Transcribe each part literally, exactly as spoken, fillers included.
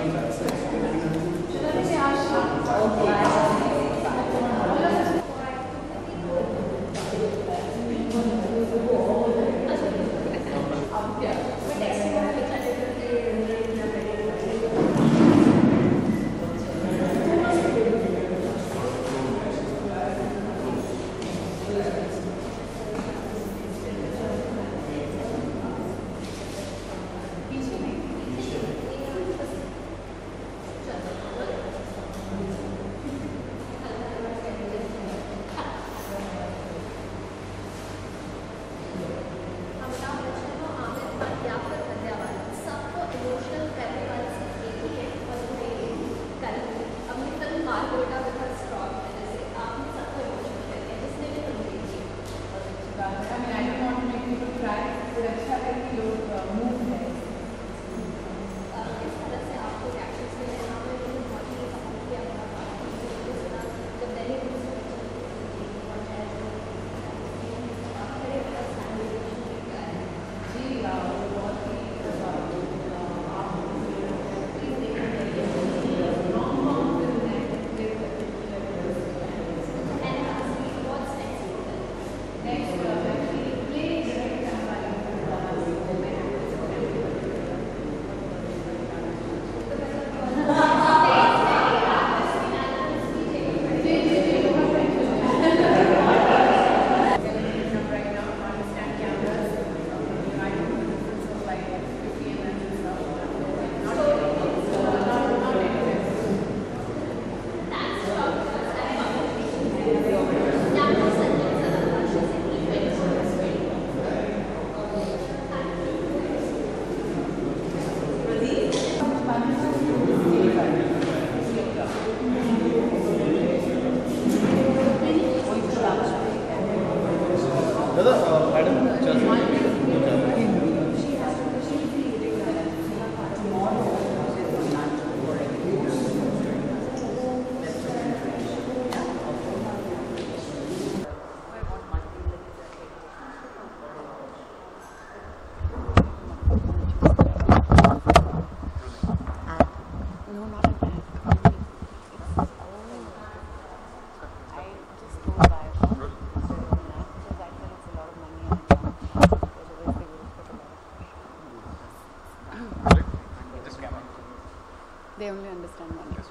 They only understand one. Yes,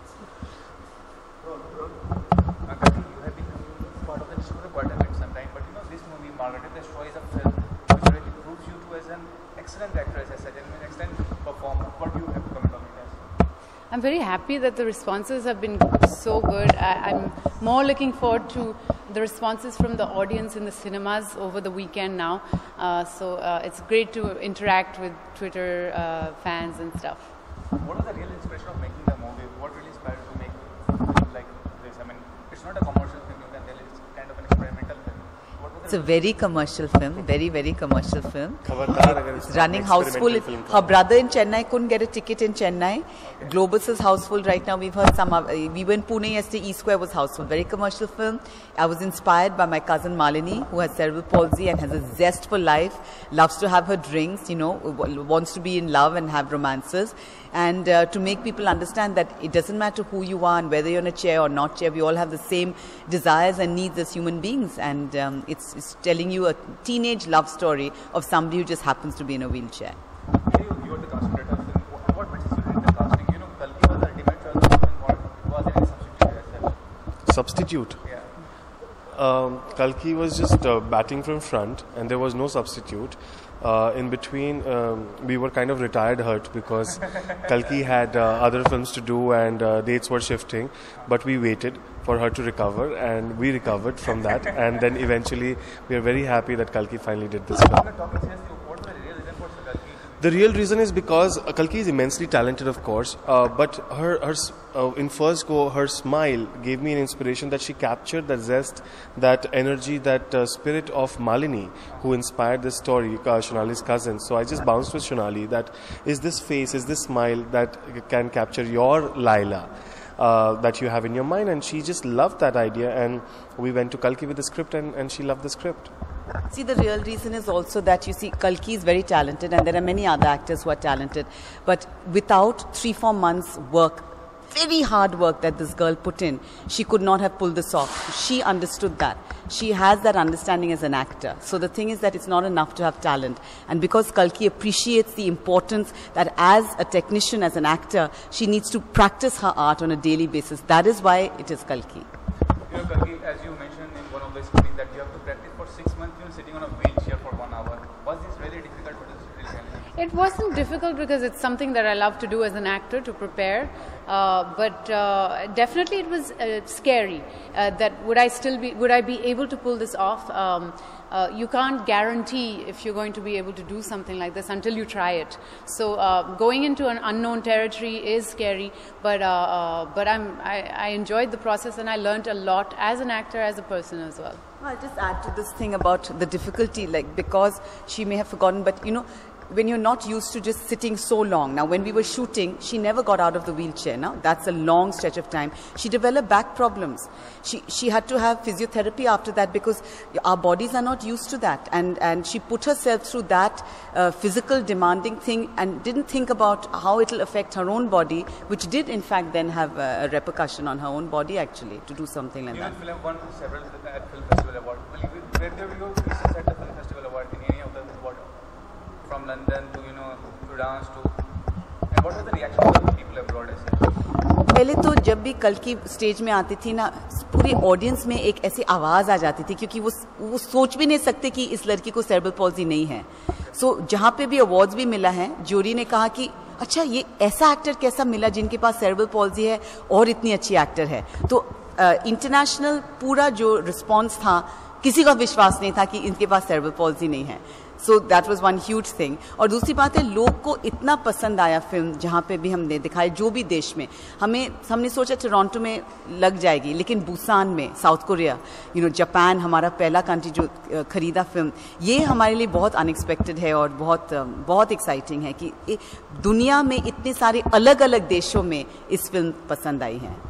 Ankati, you have been part of the industry for quite a bit some time, but you know, this movie, Margaret and the Straw, is a film which really proves you to as an excellent actress, as such, and an excellent performer. What do you have to comment on it as? I'm very happy that the responses have been so good. I, I'm more looking forward to the responses from the audience in the cinemas over the weekend now. Uh, so uh, it's great to interact with Twitter uh, fans and stuff. What was the real inspiration of making the movie? What really inspired you to make a film like this? I mean, it's not a commercial film, you can tell it's kind of an experimental film. It's a very commercial film, very, very commercial film. It's running houseful. Her brother in Chennai couldn't get a ticket in Chennai. Okay. Globus is houseful right now. We've heard some, uh, we were in Pune yesterday, E Square was houseful. Very commercial film. I was inspired by my cousin Malini, who has cerebral palsy and has a zest for life, loves to have her drinks, you know, wants to be in love and have romances. And uh, to make people understand that it doesn't matter who you are and whether you're in a chair or not chair, we all have the same desires and needs as human beings. And um, it's, it's telling you a teenage love story of somebody who just happens to be in a wheelchair. You, you were the casting director of the film. What message you did in the casting? You know, Kalki was the ultimate choice of the film. Was there any substitute as well? Substitute? Yeah. Um, Kalki was just uh, batting from front, and there was no substitute. Uh, in between, um, we were kind of retired hurt because Kalki had uh, other films to do and uh, dates were shifting. But we waited for her to recover, and we recovered from that. And then eventually, we are very happy that Kalki finally did this film. The real reason is because uh, Kalki is immensely talented, of course, uh, but her, her uh, in first go, her smile gave me an inspiration that she captured that zest, that energy, that uh, spirit of Malini, who inspired this story, uh, Shonali's cousin. So I just bounced with Shonali that is this face, is this smile that can capture your Laila uh, that you have in your mind, and she just loved that idea, and we went to Kalki with the script, and, and she loved the script. See, the real reason is also that, you see, Kalki is very talented and there are many other actors who are talented. But without three, four months work, very hard work that this girl put in, she could not have pulled this off. She understood that. She has that understanding as an actor. So the thing is that it's not enough to have talent. And because Kalki appreciates the importance that as a technician, as an actor, she needs to practice her art on a daily basis. That is why it is Kalki. You know, Kalki, as you mentioned in one of the screenings that you have to practice for six months, you know, sitting on a wheelchair for one hour. Was this really difficult? Was this really challenging? It wasn't difficult because it's something that I love to do as an actor, to prepare. Uh, but uh, definitely it was uh, scary. Uh, that would I still be, would I be able to pull this off? Um, uh, you can't guarantee if you're going to be able to do something like this until you try it. So uh, going into an unknown territory is scary, but uh, uh, but I'm, I, I enjoyed the process and I learned a lot as an actor, as a person as well. I'll just add to this thing about the difficulty, like, because she may have forgotten, but you know, when you're not used to just sitting so long. Now, when we were shooting, she never got out of the wheelchair. Now, that's a long stretch of time. She developed back problems. She she had to have physiotherapy after that because our bodies are not used to that. And, and she put herself through that uh, physical demanding thing and didn't think about how it will affect her own body, which did, in fact, then have a, a repercussion on her own body, actually, to do something like you that. You film won several at Film Festival Award. Where did you present at the Film Festival Award in any of the award? From London to, you know, to dance to, and what was the reaction of the people abroad as well? पहले तो जब भी Kalki stage में आती थी ना, पूरे audience में एक ऐसी आवाज़ आ जाती थी क्योंकि वो वो सोच भी नहीं सकते कि इस लड़की को सेरेब्रल पॉल्जी नहीं है. सो so, जहाँ पे भी अवार्ड्स भी मिला है, ज्यूरी ने कहा कि अच्छा ये ऐसा एक्टर कैसा मिला जिनके पास सेरेब्रल पॉल्जी है और इतनी अच्छी एक्टर है. तो इंटरनेशनल uh, पूरा जो रिस्पॉन्स था, किसी का विश्वास नहीं था कि इनके पास सेरेब्रल पॉल्जी नहीं है. So that was one huge thing. और दूसरी बात है, लोग को इतना पसंद आया फिल्म, जहाँ पे भी हमने दिखाई, जो भी देश में, हमें हमने सोचा टोरंटो में लग जाएगी, लेकिन बुसान में, South Korea, you know, Japan, हमारा पहला कंट्री जो खरीदा फिल्म, ये हमारे लिए बहुत अनएक्सपेक्टेड है और बहुत बहुत एक्साइटिंग है कि दुनिया में इतने सारे अलग अलग देशों में इस फिल्म पसंद आई है.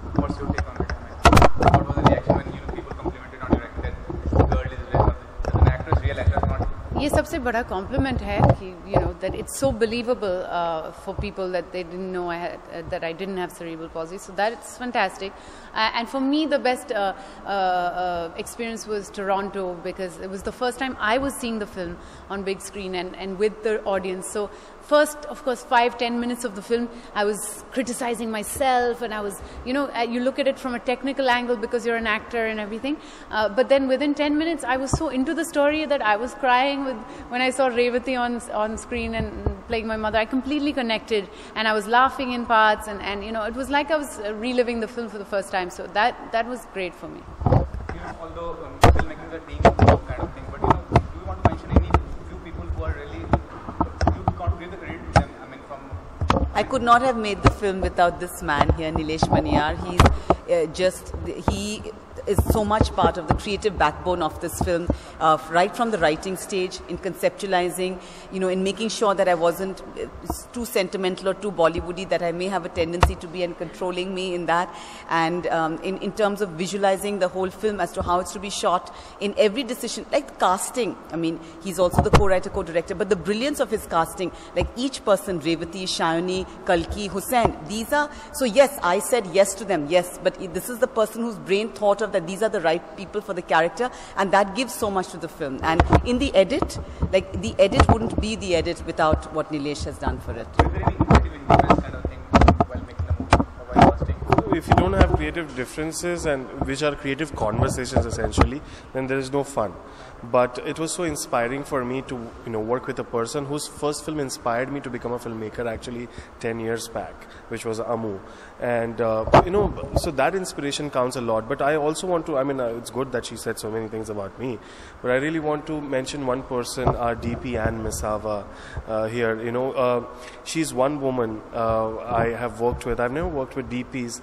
ये सबसे बड़ा कॉम्प्लीमेंट है कि you know that it's so believable for people that they didn't know I had that I didn't have cerebral palsy, so that's fantastic. Uh, and for me the best uh, uh, uh, experience was Toronto, because it was the first time I was seeing the film on big screen and, and with the audience. So first, of course, five, ten minutes of the film, I was criticizing myself, and I was, you know, you look at it from a technical angle because you're an actor and everything. Uh, but then within ten minutes, I was so into the story that I was crying with when I saw Revati on on screen and playing my mother. I completely connected, and I was laughing in parts, and, and you know, it was like I was reliving the film for the first time. So that that was great for me. You know, although um, filmmaking is a team kind of thing, but you know, do you want to mention any few people who are really, you can't give the credit to them? I mean, from I could not have made the film without this man here, Nilesh Maniyar. He's uh, just he is so much part of the creative backbone of this film, uh, right from the writing stage, in conceptualizing, you know, in making sure that I wasn't uh, too sentimental or too Bollywoody, that I may have a tendency to be, and controlling me in that, and um, in, in terms of visualizing the whole film as to how it's to be shot, in every decision, like casting. I mean, he's also the co-writer, co-director, but the brilliance of his casting, like each person, Revati, Shayoni, Kalki, Hussain, these are, so yes, I said yes to them, yes, but this is the person whose brain thought of that these are the right people for the character, and that gives so much to the film. And in the edit, like the edit wouldn't be the edit without what Nilesh has done for it. is there any creative independence kind of thing while making the movie or while casting? If you don't have creative differences, and which are creative conversations essentially, then there is no fun. But it was so inspiring for me to, you know, work with a person whose first film inspired me to become a filmmaker actually ten years back, which was Amu. And, uh, you know, so that inspiration counts a lot. But I also want to, I mean, uh, it's good that she said so many things about me, but I really want to mention one person, our D P, Anne Misava, uh, here. You know, uh, she's one woman uh, I have worked with. I've never worked with D Ps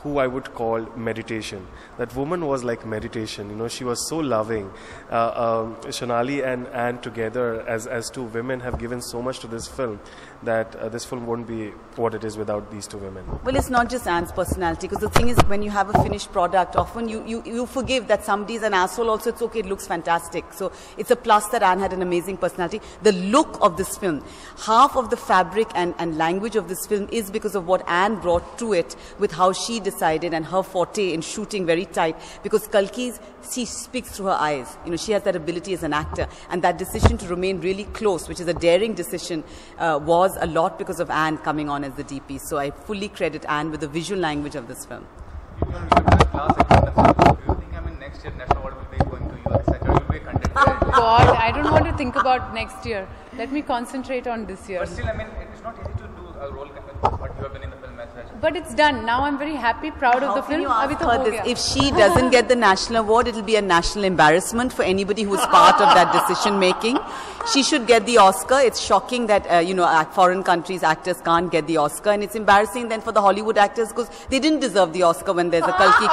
who I would call meditation. That woman was like meditation. You know, she was so loving. Uh, um, Shonali and Anne together as as two women have given so much to this film that uh, this film won't be what it is without these two women. Well, it's not just Anne's personality, because the thing is, when you have a finished product, often you, you, you forgive that somebody's an asshole also. It's okay, it looks fantastic. So it's a plus that Anne had an amazing personality. The look of this film, half of the fabric and, and language of this film is because of what Anne brought to it with how she decided and her forte in shooting very tight. Because Kalki's, she speaks through her eyes. You know, she has that ability as an actor. And that decision to remain really close, which is a daring decision, uh, was a lot because of Anne coming on as the D P. So I fully credit Anne with the visual language of this film. You know, you have class in the film. Do you think, I mean, next year National Award will be going to you, et cetera? You will be a contender. Oh God, I don't want to think about next year. Let me concentrate on this year. But still, I mean, it's not easy to do a role like what you have been in the film as such. But it's done. Now I'm very happy, proud How of the can film. you ask Abhi to her ho this? gaya. If she doesn't get the national award, it'll be a national embarrassment for anybody who's part of that decision making. She should get the Oscar. It's shocking that uh, you know, foreign countries actors can't get the Oscar, and it's embarrassing then for the Hollywood actors because they didn't deserve the Oscar when there's a Kalki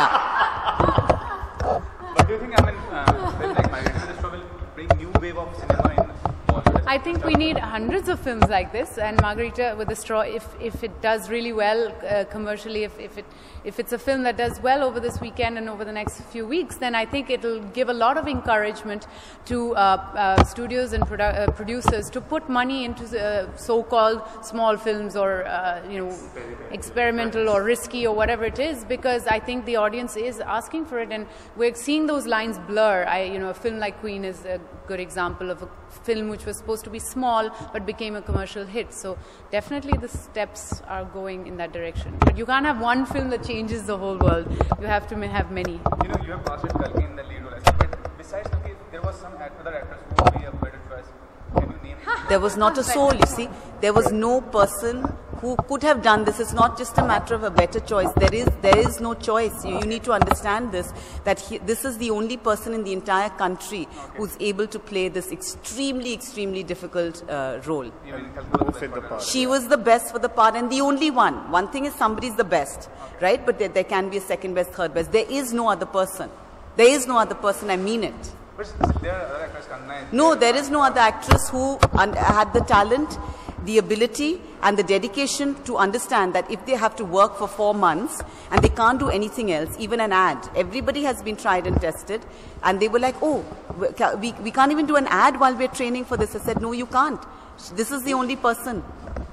Kekla. But do you think, I mean, uh, film like Margarita the Straw will bring new wave of cinema in Bollywood? I think we need hundreds of films like this, and Margarita with the Straw, if if it does really well uh, commercially, if if it if it's a film that does well over this weekend and over the next few weeks, then I think it'll give a lot of encouragement to uh, uh, studios and produ uh, producers to put money into uh, so-called small films or uh, you know, experimental or risky or whatever it is, because I think the audience is asking for it, and we're seeing those lines blur. I you know, a film like Queen is a good example of a film which was supposed to be small but became a commercial hit. So definitely the steps are going in that direction. But you can't have one film that changes the whole world. You have to have many. You know, you have casted Kalki in the lead role, but besides Kalki, there was some other actors who would be a better choice. Can you name? There was not a soul, you see. There was no person who could have done this. It's not just a matter of a better choice. There is there is no choice. You, you need to understand this, that he, this is the only person in the entire country okay. who's able to play this extremely, extremely difficult uh, role. Who fit the part? She was the best for the part and the only one. One thing is somebody's the best, okay. right? But there, there can be a second best, third best. There is no other person. There is no other person, I mean it. But there are other actors, Kanna. No, there is no other actress who had the talent, the ability and the dedication to understand that if they have to work for four months and they can't do anything else, even an ad, everybody has been tried and tested, and they were like, oh, we, we can't even do an ad while we're training for this. I said, no, you can't. This is the only person.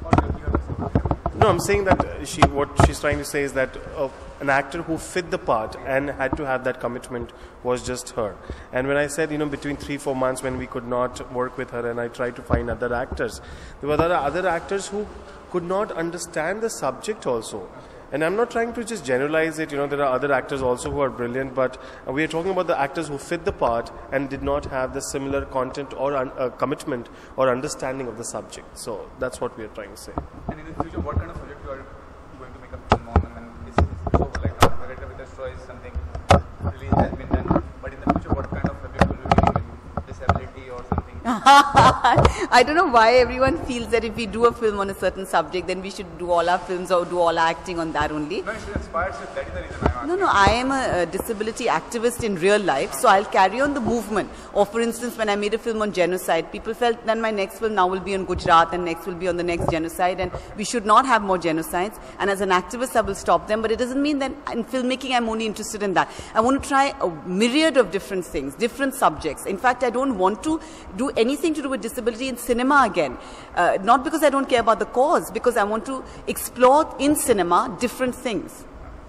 No, I'm saying that she, what she's trying to say is that uh, an actor who fit the part and had to have that commitment was just her. And when I said, you know, between three, four months when we could not work with her and I tried to find other actors, there were other, other actors who could not understand the subject also. And I'm not trying to just generalize it, you know, there are other actors also who are brilliant, but uh, we are talking about the actors who fit the part and did not have the similar content or un uh, commitment or understanding of the subject. So that's what we are trying to say. And in the future, what kind of project you are going to make a film on? I mean, is it so like Margarita with the Straw is something really has been done, but in the future, what kind of project will you be doing with disability or something? I don't know why everyone feels that if we do a film on a certain subject, then we should do all our films or do all our acting on that only. No, it's inspired, so that is the reason I'm asking. No, no, I am a, a disability activist in real life, so I'll carry on the movement. Or for instance, when I made a film on genocide, people felt that my next film now will be on Gujarat and next will be on the next genocide, and we should not have more genocides. And as an activist, I will stop them, but it doesn't mean that in filmmaking I'm only interested in that. I want to try a myriad of different things, different subjects. In fact, I don't want to do anything to do with disability in cinema again. Uh, not because I don't care about the cause, because I want to explore in cinema different things.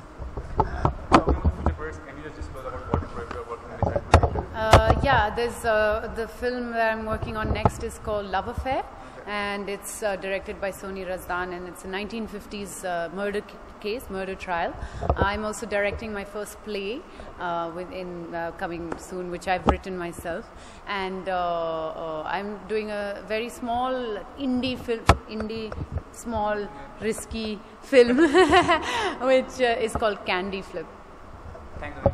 Uh, yeah, there's uh, the film that I'm working on next is called Love Affair, and it's uh, directed by Soni Razdan, and it's a nineteen fifties uh, murder case, murder trial. I'm also directing my first play uh, within uh, coming soon, which I've written myself, and uh, uh, I'm doing a very small indie film, indie, small, risky film, which uh, is called Candy Flip. Thank you.